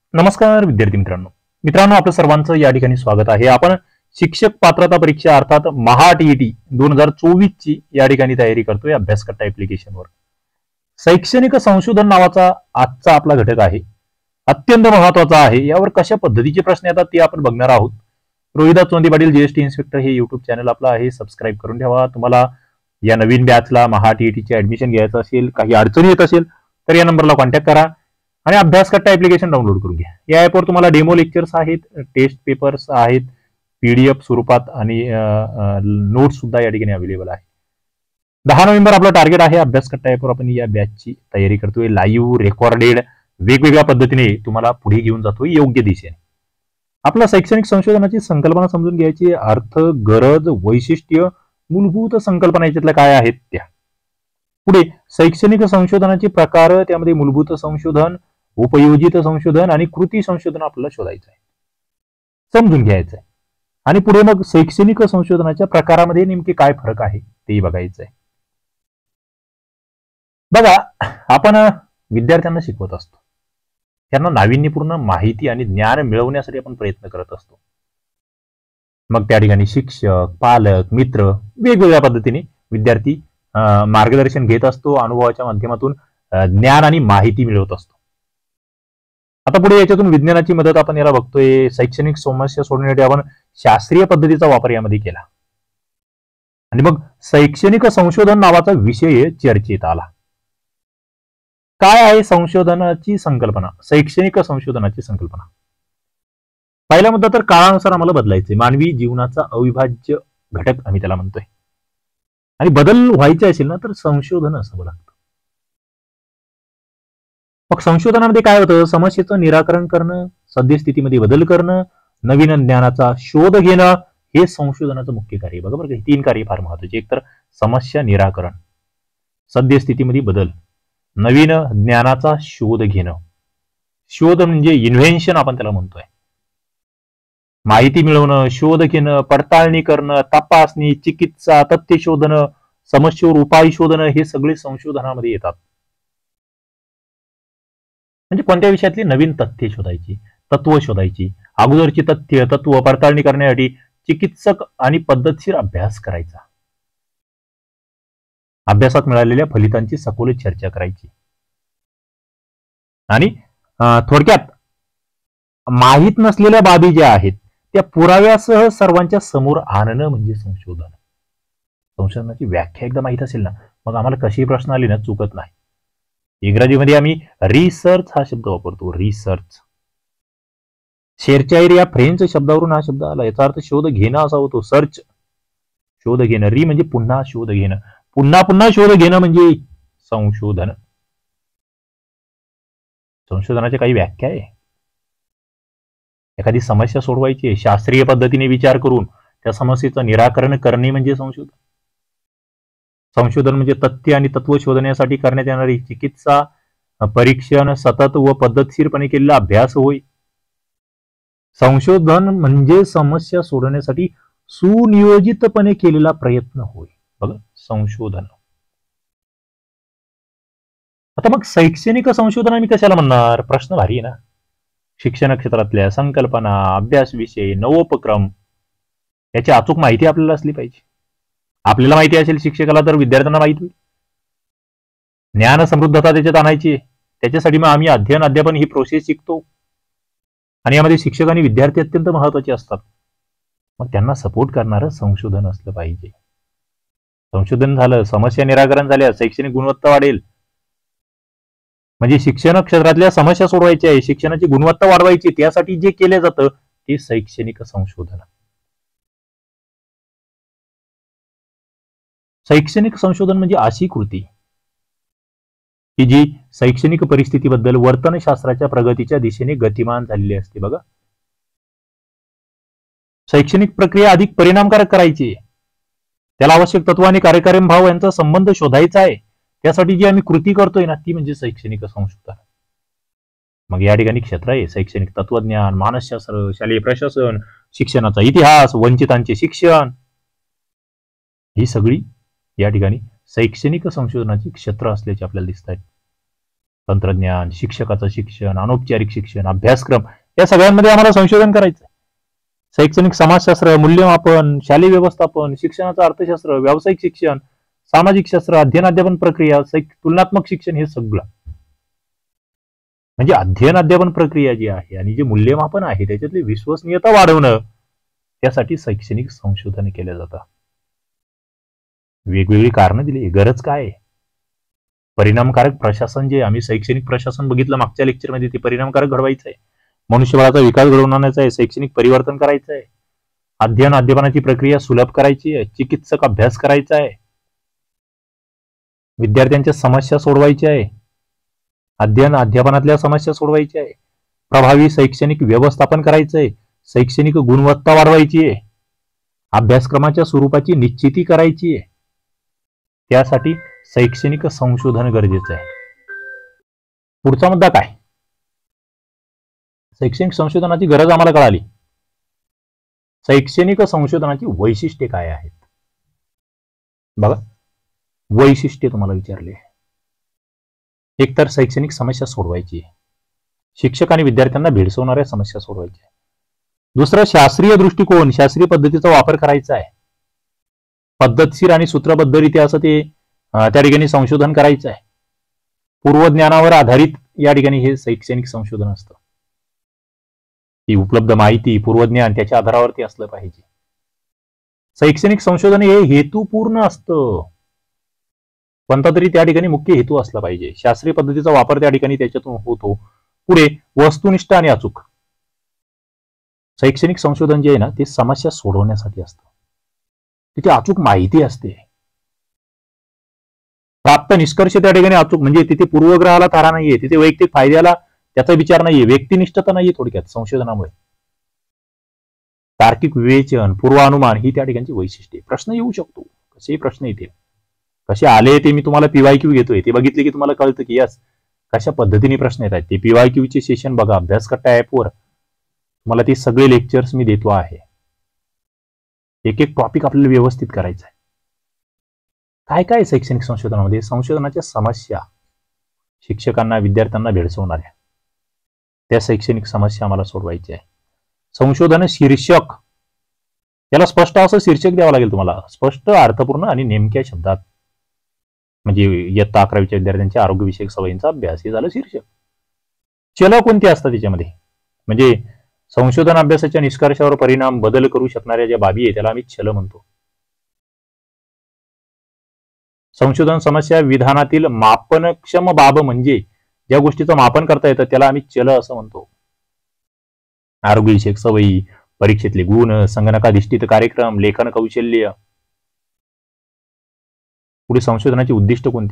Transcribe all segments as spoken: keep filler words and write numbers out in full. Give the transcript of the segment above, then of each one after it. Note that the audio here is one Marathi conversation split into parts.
नमस्कार विद्यार्थी मित्रांनो मित्रांनो आपलं सर्वांचं या ठिकाणी स्वागत आहे. आपण शिक्षक पात्रता परीक्षा अर्थात महा टीईटी दोन हजार चोवीस ची या ठिकाणी तयारी करतोय अभ्यासकट्टा ऍप्लिकेशनवर. शैक्षणिक संशोधन नावाचा आजचा आपला घटक आहे, अत्यंत महत्वाचा आहे. यावर कशा पद्धतीचे प्रश्न येतात ते आपण बघणार आहोत. रोहिदास चोंदी पाटील जीएसटी इन्स्पेक्टर हे युट्यूब चॅनल आपलं आहे, सबस्क्राईब करून ठेवा. तुम्हाला या नवीन बॅचला महा टीईटीचे ऍडमिशन घ्यायचं असेल, काही अडचणी येत असेल तर या नंबरला कॉन्टॅक्ट करा आणि अभ्यासकट्टा ऍप्लिकेशन डाउनलोड करून घ्या. या ऍपवर तुम्हाला डेमो लेक्चर्स आहेत, टेस्ट पेपर्स आहेत, पीडीएफ स्वरूपात आणि नोट्स सुद्धा या ठिकाणी अवेलेबल आहे. दहा नोव्हेंबर आपलं टार्गेट आहे. अभ्यासकट्टा ऍपवर आपण या बॅचची तयारी करतोय. लाईव्ह रेकॉर्डेड वेगवेगळ्या पद्धतीने तुम्हाला पुढे घेऊन जातोय योग्य दिशेने. आपल्या शैक्षणिक संशोधनाची संकल्पना समजून घ्यायची, अर्थ, गरज, वैशिष्ट्य, मूलभूत संकल्पना याच्यातल्या काय आहेत त्या. पुढे शैक्षणिक संशोधनाचे प्रकार, त्यामध्ये मूलभूत संशोधन, उपयोजित संशोधन आणि कृती संशोधन आपल्याला शोधायचं आहे, समजून घ्यायचं आहे. आणि पुढे मग शैक्षणिक संशोधनाच्या प्रकारामध्ये नेमके काय फरक आहे ते बघायचं आहे. बघा, आपण विद्यार्थ्यांना शिकवत असतो, त्यांना नाविन्यपूर्ण माहिती आणि ज्ञान मिळवण्यासाठी आपण प्रयत्न करत असतो. मग त्या ठिकाणी शिक्षक, पालक, मित्र वेगवेगळ्या पद्धतीने विद्यार्थी मार्गदर्शन घेत असतो, अनुभवाच्या माध्यमातून ज्ञान आणि माहिती मिळवत असतो. आता पुढे याच्यातून विज्ञानाची मदत आपण याला बघतोय. शैक्षणिक समस्या सोडवण्यासाठी आपण शास्त्रीय पद्धतीचा वापर यामध्ये केला आणि मग शैक्षणिक संशोधन नावाचा विषय चर्चेत आला. काय आहे संशोधनाची संकल्पना, शैक्षणिक संशोधनाची संकल्पना? पहिला मुद्दा तर काळानुसार आम्हाला बदलायचे, मानवी जीवनाचा अविभाज्य घटक आम्ही त्याला म्हणतोय. आणि बदल व्हायचे असेल ना तर संशोधन असावं लागतं. मग संशोधनामध्ये काय होतं? समस्येचं निराकरण करणं, सद्यस्थितीमध्ये बदल करणं, नवीन ज्ञानाचा शोध घेणं, हे संशोधनाचं मुख्य कार्य. बघा बरं, तीन कार्य फार महत्वाचे. एक तर समस्या निराकरण, सद्यस्थितीमध्ये बदल, नवीन ज्ञानाचा शोध घेणं. शोध म्हणजे इन्व्हेन्शन आपण त्याला म्हणतोय. माहिती मिळवणं, शोध घेणं, पडताळणी करणं, तपासणी, चिकित्सा, तथ्य शोधणं, समस्येवर उपाय शोधणं, हे सगळे संशोधनामध्ये येतात. म्हणजे कोणत्या विषयातली नवीन तथ्य शोधायची, तत्व शोधायची, अगोदरची तथ्य तत्व पडताळणी करण्यासाठी चिकित्सक आणि पद्धतशीर अभ्यास करायचा, अभ्यासात मिळालेल्या फलितांची सखोल चर्चा करायची आणि थोडक्यात माहीत नसलेल्या बाबी ज्या आहेत त्या पुराव्यासह सर्वांच्या समोर आणणं म्हणजे संशोधन. संशोधनाची व्याख्या एकदा माहित असेल ना, मग आम्हाला कशी प्रश्न आले ना चुकत नाही. इंग्रजीमध्ये आम्ही रिसर्च हा शब्द वापरतो, रिसर्च. शेरचायर या फ्रेंच शब्दावरून हा शब्द आला. याचा अर्थ शोध घेणं असा होतो, सर्च, शोध घेणं. री म्हणजे पुन्हा शोध घेणं, पुन्हा पुन्हा शोध घेणं म्हणजे संशोधन. संशोधनाच्या काही व्याख्या आहे. एखादी समस्या सोडवायची आहे, शास्त्रीय पद्धतीने विचार करून त्या समस्येचं निराकरण करणे म्हणजे संशोधन. संशोधन म्हणजे तथ्य आणि तत्व शोधण्यासाठी करण्यात येणारी चिकित्सा, परीक्षण, सतत व पद्धतशीरपणे केलेला अभ्यास होय. संशोधन म्हणजे समस्या सोडवण्यासाठी सुनियोजितपणे केलेला प्रयत्न होय. बघा, संशोधन. आता मग शैक्षणिक संशोधन आम्ही कशाला म्हणणार? प्रश्न भारी आहे ना. शिक्षण क्षेत्रातल्या संकल्पना, अभ्यास विषय, नवोपक्रम याची अचूक माहिती आपल्याला असली पाहिजे. आपल्याला माहिती असेल शिक्षकाला तर विद्यार्थ्यांना माहिती होईल. ज्ञान समृद्धता त्याच्यात आणायची, त्याच्यासाठी मग आम्ही अध्ययन अध्यापन ही प्रोसेस शिकतो आणि यामध्ये शिक्षक आणि विद्यार्थी अत्यंत महत्वाचे असतात. मग त्यांना सपोर्ट करणारं संशोधन असलं पाहिजे. संशोधन झालं, समस्या निराकरण झाल्या, शैक्षणिक गुणवत्ता वाढेल. म्हणजे शिक्षण क्षेत्रातल्या समस्या सोडवायच्या आहे, शिक्षणाची गुणवत्ता वाढवायची, त्यासाठी जे केले जातं ते शैक्षणिक संशोधन. शैक्षणिक संशोधन म्हणजे अशी कृती की जी शैक्षणिक परिस्थितीबद्दल वर्तनशास्त्राच्या प्रगतीच्या दिशेने गतिमान झालेली असते. बघा, शैक्षणिक प्रक्रिया अधिक परिणामकारक करायची, त्याला आवश्यक तत्व आणि कार्यकारी भाव यांचा संबंध शोधायचा आहे. त्यासाठी जी आम्ही कृती करतोय ना ती म्हणजे शैक्षणिक संशोधन. मग या ठिकाणी क्षेत्र आहे शैक्षणिक तत्वज्ञान, मानसशास्त्र, शालेय प्रशासन, शिक्षणाचा इतिहास, वंचितांचे शिक्षण, ही सगळी या ठिकाणी शैक्षणिक संशोधनाची क्षेत्र असल्याचे आपल्याला दिसत आहेत. तंत्रज्ञान, शिक्षकाचं शिक्षण, अनौपचारिक शिक्षण, अभ्यासक्रम या सगळ्यांमध्ये आम्हाला संशोधन करायचं आहे. शैक्षणिक समाजशास्त्र, मूल्यमापन, शालेय व्यवस्थापन, शिक्षणाचं अर्थशास्त्र, व्यावसायिक शिक्षण, सामाजिक शास्त्र, अध्ययन अध्यापन प्रक्रिया, तुलनात्मक शिक्षण, हे सगळं म्हणजे अध्ययन अध्यापन प्रक्रिया जी आहे आणि जे मूल्यमापन आहे त्याच्यातली विश्वसनीयता वाढवणं, त्यासाठी शैक्षणिक संशोधन केलं जातं. वेगवेगळी कारणं दिली. गरज काय आहे? परिणामकारक प्रशासन, जे आम्ही शैक्षणिक प्रशासन बघितलं मागच्या लेक्चरमध्ये, ते परिणामकारक घडवायचं आहे. मनुष्यबळाचा विकास घडवून आणायचा आहे. शैक्षणिक परिवर्तन करायचं आहे. अध्ययन अध्यापनाची प्रक्रिया सुलभ करायची आहे. चिकित्सक अभ्यास करायचा आहे. विद्यार्थ्यांच्या समस्या सोडवायच्या आहे. अध्ययन अध्यापनातल्या समस्या सोडवायच्या आहे. प्रभावी शैक्षणिक व्यवस्थापन करायचं आहे. शैक्षणिक गुणवत्ता वाढवायची आहे. अभ्यासक्रमाच्या स्वरूपाची निश्चिती करायची आहे. त्यासाठी शैक्षणिक संशोधन गरजेचं आहे. पुढचा मुद्दा काय? शैक्षणिक संशोधनाची गरज आम्हाला कळाली. शैक्षणिक संशोधनाची वैशिष्ट्ये काय आहेत? बघा, वैशिष्ट्ये तुम्हाला विचारले. एकतर शैक्षणिक समस्या सोडवायची आहे. शिक्षक आणि विद्यार्थ्यांना भेडसावणाऱ्या समस्या सोडवायच्या. दुसरं, शास्त्रीय दृष्टिकोन, शास्त्रीय पद्धतीचा वापर करायचा आहे. पद्धतशीर आणि सूत्रबद्धरित्या असं ते त्या ठिकाणी संशोधन करायचं आहे. पूर्वज्ञानावर आधारित या ठिकाणी हे शैक्षणिक संशोधन असतं. ही उपलब्ध माहिती, पूर्वज्ञान त्याच्या आधारावरती असलं पाहिजे. शैक्षणिक संशोधन हे हेतुपूर्ण असतं. कोणता तरी त्या ठिकाणी मुख्य हेतू असला पाहिजे. शास्त्रीय पद्धतीचा वापर त्या ठिकाणी त्याच्यातून होतो. पुढे, वस्तुनिष्ठ आणि अचूक. शैक्षणिक संशोधन जे आहे ना, ते समस्या सोडवण्यासाठी असतं. तिथे अचूक माहिती असते. प्राप्त निष्कर्ष त्या ठिकाणी अचूक, म्हणजे तिथे पूर्वग्रहाला तारा नाहीये. तिथे वैयक्तिक फायद्याला त्याचा विचार नाहीये. व्यक्तिनिष्ठता नाहीये थोडक्यात संशोधनामुळे. तार्किक विवेचन, पूर्वानुमान ही त्या ठिकाणची वैशिष्ट्ये. प्रश्न येऊ शकतो, कसेही प्रश्न येतील. कसे आले ते मी तुम्हाला पीवायक्यू घेतोय. ते बघितले की तुम्हाला कळतं की यस कशा पद्धतीने प्रश्न येतात. ते पीवायक्यूचे सेशन बघा, अभ्यासकट्टा ऍपवर तुम्हाला ते सगळे लेक्चर्स मी देतो आहे. एक एक टॉपिक आपल्याला व्यवस्थित करायचा आहे. काय काय शैक्षणिक संशोधनामध्ये? संशोधनाच्या समस्या, शिक्षकांना विद्यार्थ्यांना भेडसावणाऱ्या त्या शैक्षणिक समस्या आम्हाला सोडवायच्या आहे. संशोधन शीर्षक, त्याला स्पष्ट असं शीर्षक द्यावं लागेल तुम्हाला. स्पष्ट, अर्थपूर्ण आणि नेमक्या शब्दात. म्हणजे इयत्ता अकरावीच्या विद्यार्थ्यांच्या आरोग्यविषयक सवयींचा अभ्यास, हे झालं शीर्षक. चल कोणती असतात त्याच्यामध्ये? म्हणजे संशोधन अभ्यासाच्या निष्कर्षावर परिणाम, बदल करू शकणाऱ्या ज्या बाबी आहे त्याला आम्ही छल म्हणतो. संशोधन समस्या विधानातील मापनक्षम बाब, म्हणजे ज्या गोष्टीचं मापन करता येतं त्याला आम्ही चल असं म्हणतो. आरोग्यविषयक सवयी, परीक्षेतले गुण, संगणकाधिष्ठित कार्यक्रम, लेखन कौशल्य. पुढे, संशोधनाची उद्दिष्ट कोणती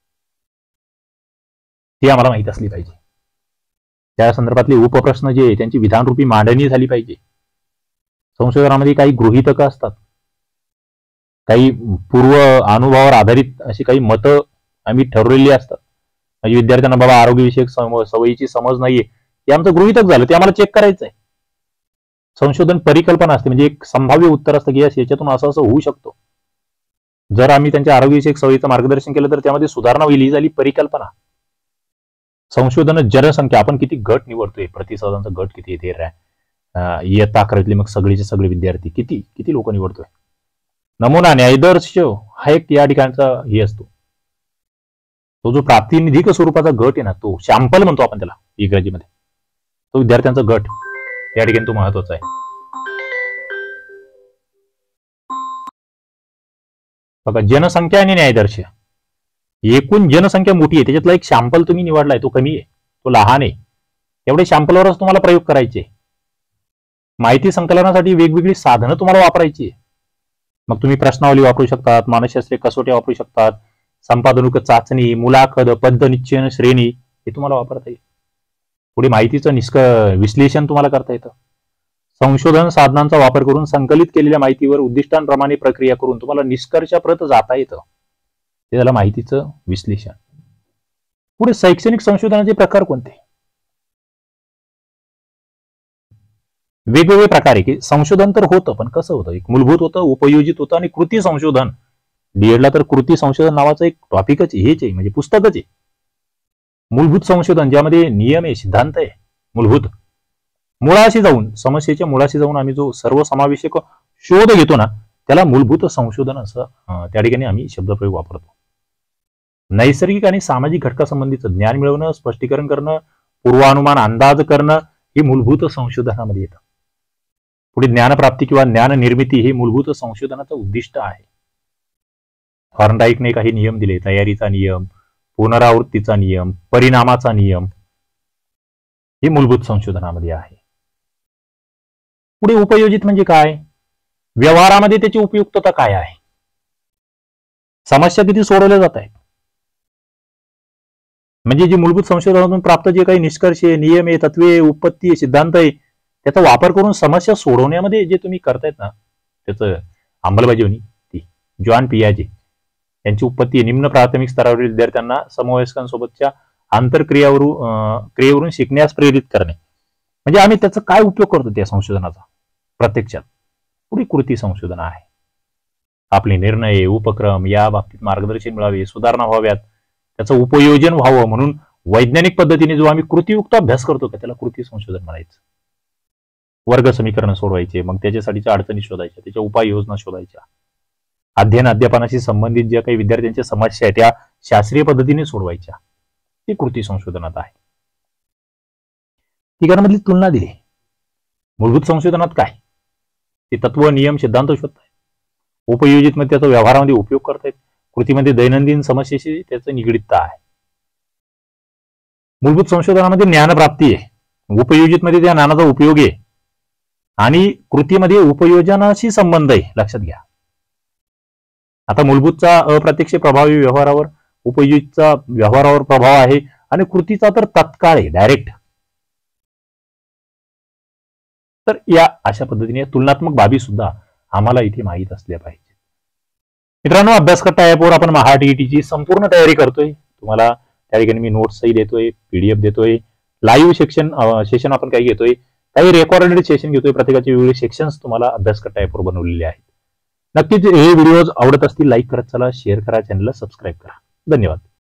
ती आम्हाला माहित असली पाहिजे. त्या संदर्भातले उपप्रश्न जे त्यांची विधानरूपी मांडणी झाली पाहिजे. संशोधनामध्ये काही गृहीतक असतात, काही पूर्व अनुभवावर आधारित अशी काही मतं आम्ही ठरवलेली असतात. म्हणजे विद्यार्थ्यांना बाबा आरोग्यविषयक सवयीची समज नाहीये, हे आमचं गृहीतक झालं, ते आम्हाला चेक करायचं आहे. संशोधन परिकल्पना असते, म्हणजे एक संभाव्य उत्तर असतं की याच्यातून असं असं होऊ शकतो. जर आम्ही त्यांच्या आरोग्यविषयक सवयीचं मार्गदर्शन केलं तर त्यामध्ये सुधारणा होईल, ही झाली परिकल्पना. संशोधन जनसंख्या, आपण किती गट निवडतोय, प्रतिसादांचा गट किती येते, इयत्ता अकरावीतले मग सगळेचे सगळे विद्यार्थी किती किती लोक निवडतोय. नमुना, न्यायदर्श हा एक या ठिकाणचा हे असतो. तो जो प्रातिनिधिक स्वरूपाचा गट आहे ना, तो सॅम्पल म्हणतो आपण त्याला इंग्रजीमध्ये, तो विद्यार्थ्यांचा गट या ठिकाणी तो महत्वाचा आहे. बघा, जनसंख्या आणि न्यायदर्श. एकूण जनसंख्या मोठी आहे, त्याच्यातला एक सॅम्पल तुम्ही निवडलाय, तो कमी आहे, तो लहान आहे, तेवढे सॅम्पलवरच तुम्हाला प्रयोग करायचे. माहिती संकलनासाठी वेगवेगळी साधनं तुम्हाला वापरायची. मग तुम्ही प्रश्नावली वापरू शकतात, मानसशास्त्रीय कसोट्या वापरू शकतात, संपादनुक चाचणी, मुलाखत, पद्ध निश्चयन श्रेणी हे तुम्हाला वापरता येईल. पुढे माहितीचं निष्क विश्लेषण तुम्हाला करता येतं. संशोधन साधनांचा वापर करून संकलित केलेल्या माहितीवर उद्दिष्टांप्रमाणे प्रक्रिया करून तुम्हाला निष्कर्षाप्रत जाता येतं. ते झालं माहितीचं विश्लेषण. पुढे, शैक्षणिक संशोधनाचे प्रकार कोणते? वेगवेगळे प्रकार आहे की संशोधन तर होतं, पण कसं होतं? एक मूलभूत होतं, उपयोजित होतं आणि कृती संशोधन. डीएडला तर कृती संशोधन नावाचं एक टॉपिकच हेच आहे, म्हणजे पुस्तकच आहे. मूलभूत संशोधन ज्यामध्ये नियम आहे, सिद्धांत आहे, मूलभूत मुळाशी जाऊन समस्येच्या मुळाशी जाऊन आम्ही जो सर्वसमावेशक शोध घेतो ना त्याला मूलभूत संशोधन असं त्या ठिकाणी आम्ही शब्दप्रयोग वापरतो. नैसर्गिक आणि सामाजिक घटकासंबंधीचं ज्ञान मिळवणं, स्पष्टीकरण करणं, पूर्वानुमान अंदाज करणं हे मूलभूत संशोधनामध्ये येतं. पुढे ज्ञानप्राप्ती किंवा ज्ञान निर्मिती हे मूलभूत संशोधनाचं उद्दिष्ट आहे. थॉर्नडाईकने काही नियम दिले, तयारीचा नियम, पुनरावृत्तीचा नियम, परिणामाचा नियम हे मूलभूत संशोधनामध्ये आहे. पुढे उपयोजित म्हणजे काय, व्यवहारामध्ये त्याची उपयुक्तता काय आहे, समस्या किती सोडवल्या जात आहेत, म्हणजे जे मूलभूत संशोधनातून प्राप्त जे काही निष्कर्ष आहे, नियम आहे, तत्वे, उत्पत्ती, सिद्धांत आहे त्याचा वापर करून समस्या सोडवण्यामध्ये जे तुम्ही करतायत ना त्याचं अंमलबजावणी ती जॉन पियाजे यांची उत्पत्ती निम्न प्राथमिक स्तरावरील विद्यार्थ्यांना समवयस्कांसोबतच्या आंतरक्रियावरून क्रियेवरून शिकण्यास प्रेरित करणे. म्हणजे आम्ही त्याचा काय उपयोग करतो त्या संशोधनाचा प्रत्यक्षात. पुढे कृती संशोधन आहे. आपले निर्णय, उपक्रम या बाबतीत मार्गदर्शन मिळावे, सुधारणा व्हाव्यात, त्याचं उपयोजन व्हावं म्हणून वैज्ञानिक पद्धतीने जो आम्ही कृतीयुक्त अभ्यास करतो त्याला कृती संशोधन म्हणायचं. वर्ग समीकरण सोडवायचे, मग त्याच्यासाठीच्या अडचणी शोधायच्या, त्याच्या उपाययोजना शोधायच्या, अध्ययन अध्यापनाशी संबंधित ज्या काही विद्यार्थ्यांच्या समस्या आहेत त्या शास्त्रीय पद्धतीने सोडवायच्या, ती कृती संशोधनात आहे. तिघांमधली तुलना दिली. मूलभूत संशोधनात काय ते तत्व, नियम, सिद्धांत शोधतायत. उपयोजित मध्ये त्याचा व्यवहारामध्ये उपयोग करतायत. कृतीमध्ये दैनंदिन समस्येशी त्याचं निगडीतता आहे. मूलभूत संशोधनामध्ये ज्ञानप्राप्ती आहे, उपयोजित मध्ये त्या ज्ञानाचा उपयोग आहे आणि कृतीमध्ये उपयोजनाशी संबंध आहे. लक्षात घ्या. आता मूलभूतचा अप्रत्यक्ष प्रभावी व्यवहारावर, उपयोजितचा व्यवहारावर प्रभाव आहे आणि कृतीचा तर तत्काळ आहे, डायरेक्ट. तर या अशा पद्धतीने तुलनात्मक बाबी सुद्धा आम्हाला इथे माहीत असल्या पाहिजे. मित्रांनो, अभ्यासकट्टा ऍपवर आपण महाटीईटीची संपूर्ण तयारी करतोय. तुम्हाला त्या ठिकाणी मी नोट्सही देतोय, पीडीएफ देतोय, लाईव्ह सेक्शन सेशन आपण काही घेतोय, काही रेकॉर्डेड सेशन घेतोय. प्रत्येकाचे वेगवेगळे सेक्शन्स तुम्हाला अभ्यासकट्टा ऍपवर बनवलेले आहेत. नक्कीच हे व्हिडिओज आवडत असतील लाईक करत चला, शेअर करा, चॅनलला सबस्क्राईब करा. धन्यवाद.